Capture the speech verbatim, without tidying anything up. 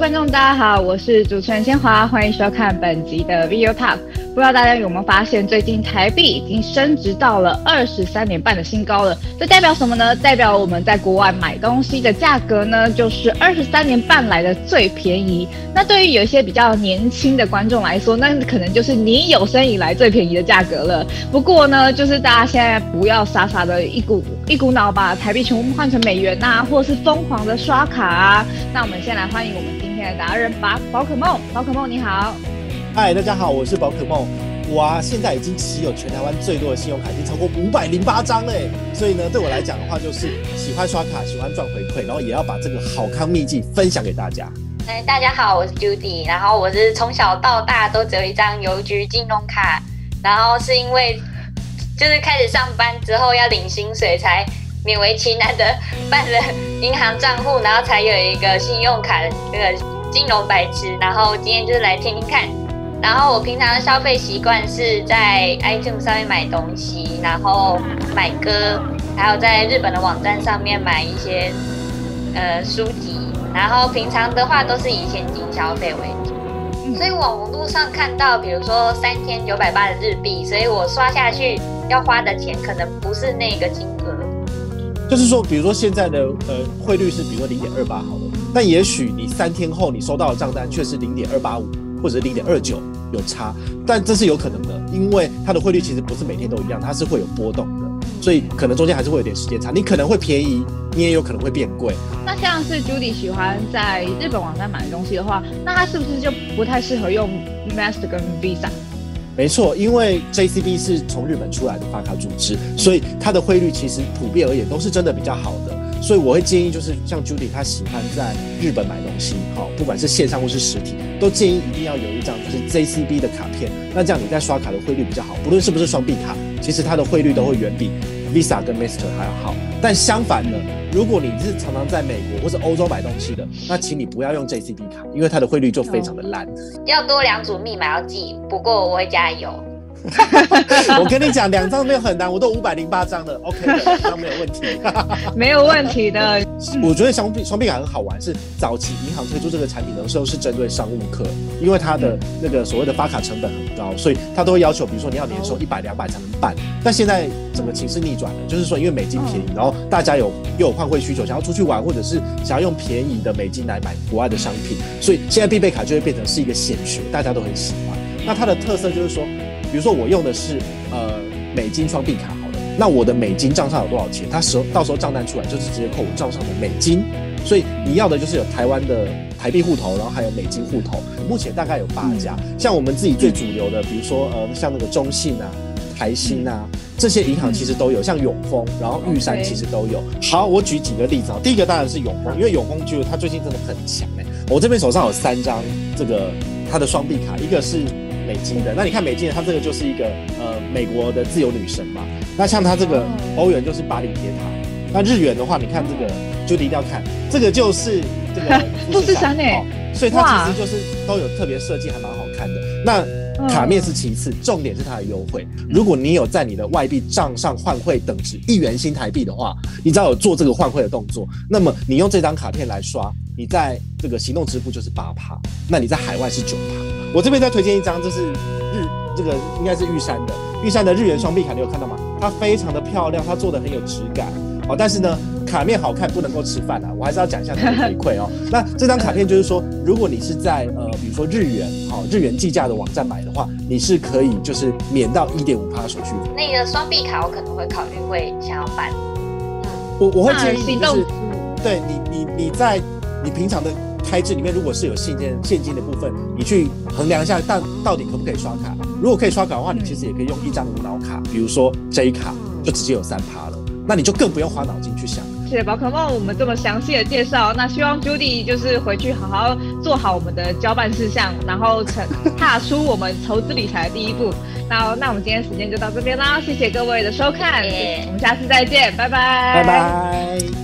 观众，大家好，我是主持人千华，欢迎收看本集的 Video Talk。不知道大家有没有发现，最近台币已经升值到了二十三点半的新高了。这代表什么呢？代表我们在国外买东西的价格呢，就是二十三年半来的最便宜。那对于有一些比较年轻的观众来说，那可能就是你有生以来最便宜的价格了。不过呢，就是大家现在不要傻傻的一股一股脑把台币全部换成美元啊，或是疯狂的刷卡啊。那我们先来欢迎我们今天的达人吧，宝可梦。宝可梦你好。 嗨，大家好，我是宝可梦。我啊，现在已经持有全台湾最多的信用卡，已经超过五百零八张嘞。所以呢，对我来讲的话，就是喜欢刷卡，喜欢赚回馈，然后也要把这个好康秘籍分享给大家。 哎，大家好，我是 Judy， 然后我是从小到大都只有一张邮局金融卡，然后是因为就是开始上班之后要领薪水，才勉为其难的办了银行账户，然后才有一个信用卡的这个金融白痴。然后今天就是来听听看。然后我平常的消费习惯是在 iTunes 上面买东西，然后买歌，还有在日本的网站上面买一些呃书籍，然后平常的话都是以现金消费为主。所以我网络上看到，比如说三天九百八的日币，所以我刷下去要花的钱可能不是那个金额。 就是说，比如说现在的呃汇率是比如说零点二八好了，但也许你三天后你收到的账单却是零点二八五。或者是零点二九有差，但这是有可能的，因为它的汇率其实不是每天都一样，它是会有波动的，所以可能中间还是会有点时间差。你可能会便宜，你也有可能会变贵。 那像是 Judy 喜欢在日本网站买东西的话，那他是不是就不太适合用 Master 跟 Visa？ 没错，因为 J C B 是从日本出来的发卡组织，所以它的汇率其实普遍而言都是真的比较好的。所以我会建议，就是像 Judy 她喜欢在日本买东西，好，不管是线上或是实体，都建议一定要有一张就是 J C B 的卡片。那这样你在刷卡的汇率比较好，不论是不是双币卡，其实它的汇率都会远比 Visa 跟 Master 还要好。但相反呢，如果你是常常在美国或是欧洲买东西的，那请你不要用 J C B 卡，因为它的汇率就非常的烂。 要多两组密码要记，不过我会加油。 我跟你讲，两张没有很难，我都五百零八张了 ，OK 的，两张没有问题， 没有问题的。 我觉得双币双币卡很好玩，是早期银行推出这个产品的时候是针对商务客，因为它的那个所谓的发卡成本很高，所以它都会要求，比如说你要年收一百、两百才能办。但现在整个情势逆转了，就是说因为美金便宜，然后大家有又有换汇需求，想要出去玩，或者是想要用便宜的美金来买国外的商品，所以现在必备卡就会变成是一个显学，大家都很喜欢。那它的特色就是说，比如说我用的是呃美金双币卡好了，那我的美金账上有多少钱，它时候到时候账单出来就是直接扣我账上的美金，所以你要的就是有台湾的台币户头，然后还有美金户头。目前大概有八家，像我们自己最主流的，比如说呃像那个中信啊、台新啊，这些银行其实都有，像永丰，然后玉山其实都有。好，我举几个例子啊。第一个当然是永丰，因为永丰觉得它最近真的很强哎、欸。我这边手上有三张这个它的双币卡，一个是美金的，那你看美金的，它这个就是一个呃美国的自由女神嘛。那像它这个欧元就是巴黎铁塔，那日元的话，你看这个就一定要看，这个就是这个富士山哎、哦，所以它其实就是都有特别设计，还蛮好看的。那卡面是其次，重点是它的优惠。如果你有在你的外币账上换汇等值一元新台币的话，你只要有做这个换汇的动作，那么你用这张卡片来刷，你在这个行动支付就是八趴，那你在海外是九趴。我这边再推荐一张，这是日这个应该是玉山的，玉山的日元双币卡，你有看到吗？它非常的漂亮，它做的很有质感。好，但是呢，卡面好看不能够吃饭啊，我还是要讲一下它的回馈哦。那这张卡片就是说，如果你是在呃，比如说日元，好、哦、日元计价的网站买的话，你是可以就是免到 一点五趴 手续费。 那个双币卡我可能会考虑会想要办。嗯， 我我会建议就是，对你你你在你平常的开支里面，如果是有现金现金的部分，你去衡量一下，到到底可不可以刷卡。如果可以刷卡的话，你其实也可以用一张无脑卡，比如说 J 卡，就直接有三趴了。那你就更不用花脑筋去想。 谢谢宝可梦我们这么详细的介绍，那希望 Judy 就是回去好好做好我们的交办事项，然后踏出我们投资理财的第一步。那那我们今天时间就到这边啦，谢谢各位的收看， yeah. 我们下次再见，拜拜， 拜拜。